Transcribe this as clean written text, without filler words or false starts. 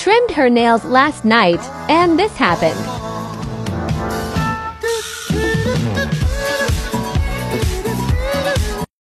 trimmed her nails last night, and this happened.